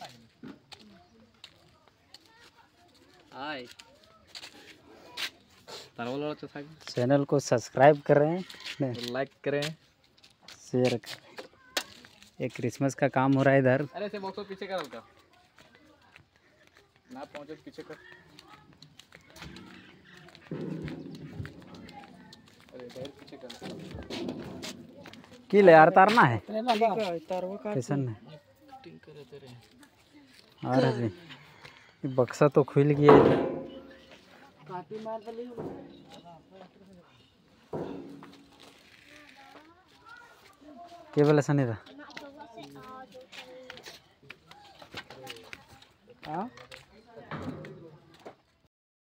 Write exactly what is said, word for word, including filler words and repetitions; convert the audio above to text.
हाय travel channel को subscribe करें, like करें, शेयर करें। ये क्रिसमस का काम हो रहा है इधर। अरे से बॉक्स पीछे कर हल्का ना पहुंचे पीछे कर। अरे इधर पीछे कर की ले यार तारना है कैसा नहीं अरे जी ये बक्सा तो खुल गया इधर। के बोले सनी था हाँ